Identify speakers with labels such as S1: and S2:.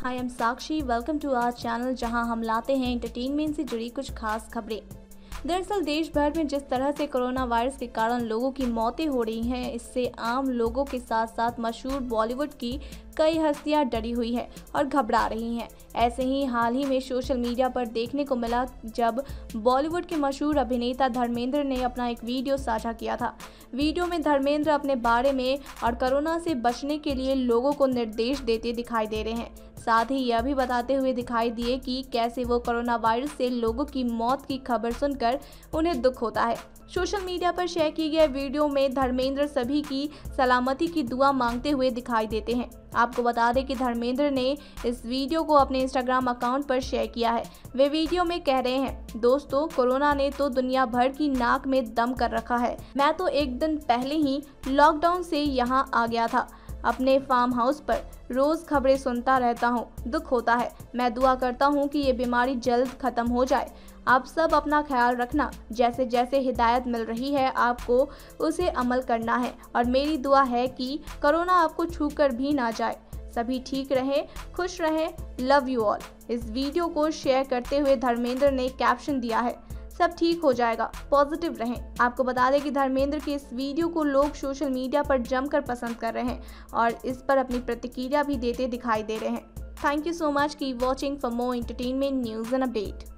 S1: Hi, I am Sakshi. Welcome to our channel, जहां हम लाते हैं एंटरटेनमेंट से जुड़ी कुछ खास खबरें। दरअसल देश भर में जिस तरह से कोरोना वायरस के कारण लोगों की मौतें हो रही हैं, इससे आम लोगों के साथ साथ मशहूर बॉलीवुड की कई हस्तियां डरी हुई हैं और घबरा रही हैं। ऐसे ही हाल ही में सोशल मीडिया पर देखने को मिला जब बॉलीवुड के मशहूर अभिनेता धर्मेंद्र ने अपना एक वीडियो साझा किया था। वीडियो में धर्मेंद्र अपने बारे में और कोरोना से बचने के लिए लोगों को निर्देश देते दिखाई दे रहे हैं। साथ ही यह भी बताते हुए दिखाई दिए कि कैसे वो कोरोना वायरस से लोगों की मौत की खबर सुनकर उन्हें दुख होता है। सोशल मीडिया पर शेयर की गई वीडियो में धर्मेंद्र सभी की सलामती की दुआ मांगते हुए दिखाई देते हैं। आपको बता दें कि धर्मेंद्र ने इस वीडियो को अपने इंस्टाग्राम अकाउंट पर शेयर किया है। वे वीडियो में कह रहे हैं, दोस्तों, कोरोना ने तो दुनिया भर की नाक में दम कर रखा है। मैं तो एक दिन पहले ही लॉकडाउन से यहाँ आ गया था। अपने फार्म हाउस पर रोज खबरें सुनता रहता हूँ, दुख होता है। मैं दुआ करता हूँ कि ये बीमारी जल्द खत्म हो जाए। आप सब अपना ख्याल रखना। जैसे जैसे हिदायत मिल रही है आपको उसे अमल करना है और मेरी दुआ है कि कोरोना आपको छूकर भी ना जाए। सभी ठीक रहें, खुश रहें, लव यू ऑल। इस वीडियो को शेयर करते हुए धर्मेंद्र ने कैप्शन दिया है, सब ठीक हो जाएगा, पॉजिटिव रहें। आपको बता दें कि धर्मेंद्र के इस वीडियो को लोग सोशल मीडिया पर जमकर पसंद कर रहे हैं और इस पर अपनी प्रतिक्रिया भी देते दिखाई दे रहे हैं। Thank you so much, keep watching for more entertainment news and update.